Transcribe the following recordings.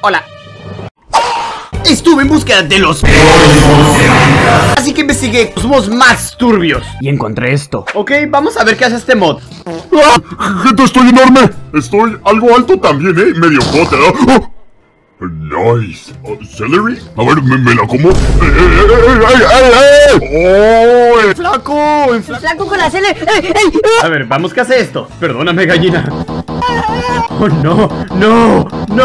Hola. Estuve en búsqueda de los así que investigué los mods más turbios y encontré esto. Ok, vamos a ver qué hace este mod. Gente, estoy enorme. Estoy algo alto también, medio bote. Nice. ¿Celery? A ver, me la como. ¡Oh! ¡Flaco! ¡Flaco con la celery! A ver, vamos, ¿qué hace esto? Perdóname, gallina. Oh, no, no, no.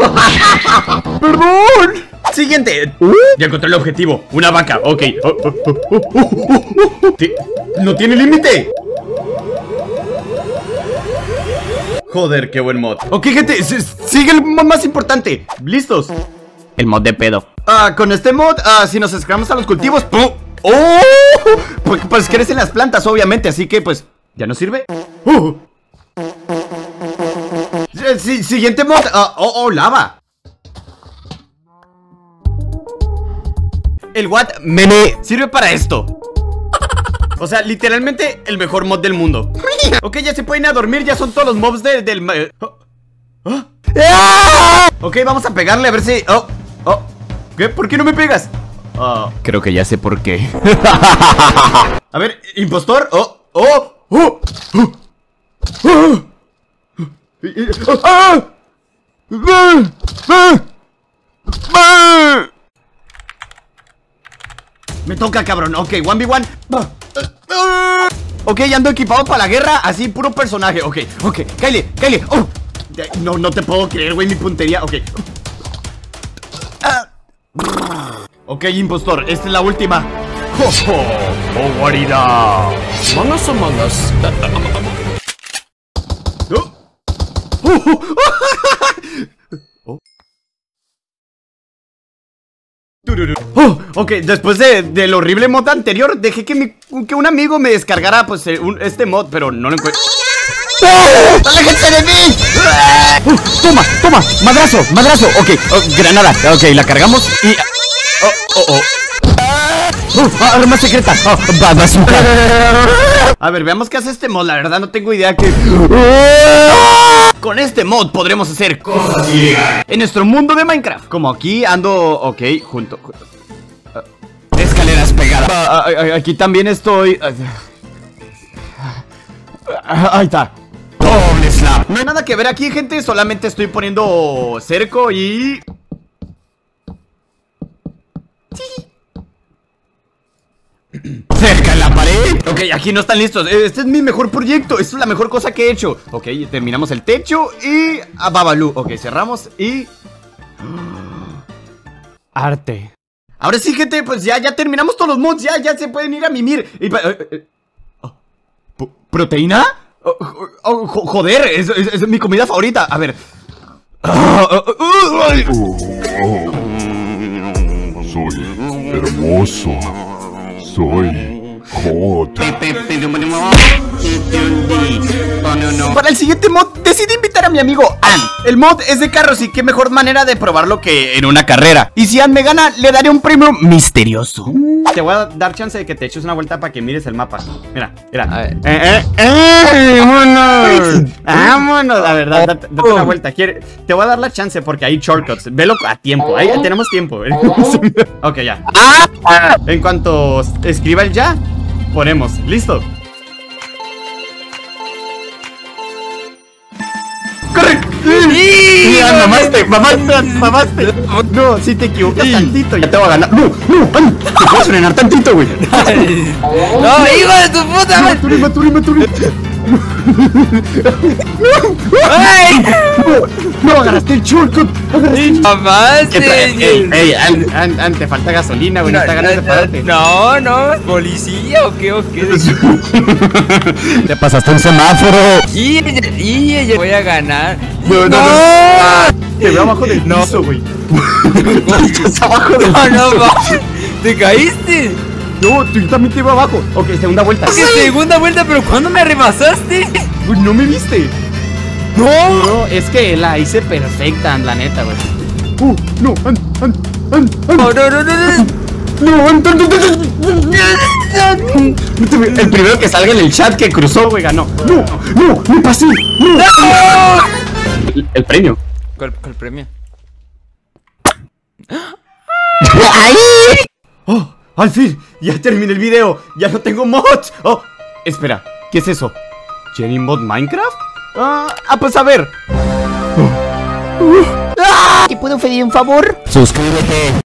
¡Perdón! Siguiente. Ya encontré el objetivo. Una vaca, ok. No tiene límite. Joder, qué buen mod. Ok, gente, sigue el mod más importante. ¿Listos? El mod de pedo. Con este mod, si nos acercamos a los cultivos, ¡oh! Pues crecen las plantas, obviamente, así que pues ya no sirve. Siguiente mod. Lava. El What Meme sirve para esto. O sea, literalmente el mejor mod del mundo. Ok, ya se pueden ir a dormir, ya son todos los mobs del... Ok, vamos a pegarle a ver si... ¿Qué? ¿Por qué no me pegas? Creo que ya sé por qué. A ver, impostor. Me toca, cabrón. Ok, 1v1. Ok, ya ando equipado para la guerra. Así, puro personaje. Ok, Kylie. No te puedo creer, güey, mi puntería. Ok. Ok, impostor, esta es la última. Guarida. Mangas. Ok, después del horrible mod anterior, dejé que un amigo me descargara pues este mod, pero no lo encuentro. ¡Aléjense de mí! Toma, madrazo. Ok, granada. Ok, la cargamos y... arma secreta. Bazooka. A ver, veamos qué hace este mod. La verdad no tengo idea que... Con este mod podremos hacer cosas ilegales en nuestro mundo de Minecraft. Como aquí ando... Ok, junto... escaleras pegadas. Aquí también estoy... Ahí está. Doble slap. No hay nada que ver aquí, gente. Solamente estoy poniendo cerco y... cerca en la pared. Ok, aquí no están listos. Este es mi mejor proyecto. Esto es la mejor cosa que he hecho. Ok, terminamos el techo y... a Babalú. Ok, cerramos y... arte. Ahora sí, gente, pues ya terminamos todos los mods. Ya se pueden ir a mimir. ¿Proteína? Joder, es mi comida favorita. A ver. Soy hermoso. Soy hot. Para el siguiente mod decidí invitar a mi amigo Ann. El mod es de carros y qué mejor manera de probarlo que en una carrera. Y si Ann me gana, le daré un premio misterioso. Te voy a dar chance de que te eches una vuelta para que mires el mapa. Mira. Vámonos. La verdad, date una vuelta. Te voy a dar la chance porque hay shortcuts. Velo a tiempo. Ahí tenemos tiempo. Ok, ya. En cuanto escriba el ya, ponemos. ¿Listo? ¡Corre! ¡Mamaste! No, si te equivocas tantito, ya te voy a ganar. ¡No! Te puedo frenar tantito, güey. ¡No, hijo de tu puta madre! ¡Maturi! No, agarraste el shortcut. Ey, Ann, te falta gasolina, güey. No está ganas de pararte. No, policía o qué. Te pasaste un semáforo. Y voy a ganar. No. Te veo abajo del piso, güey. Estás abajo del piso. ¿Te caíste? No, yo también te veo abajo. Ok, segunda vuelta. ¿Qué segunda vuelta? ¿Pero cuándo me rebasaste? Uy, no me viste. No, es que la hice perfecta, la neta, güey. No, el primero que salga en el chat que cruzó, güey, ganó. No, me pasé. El premio. ¿Cuál premio? ahí! Oh, al fin, ya terminé el video. Ya no tengo mods. Oh, espera, ¿qué es eso? ¿Jenny Mod Minecraft? Pues a ver. ¿Te puedo pedir un favor? Suscríbete.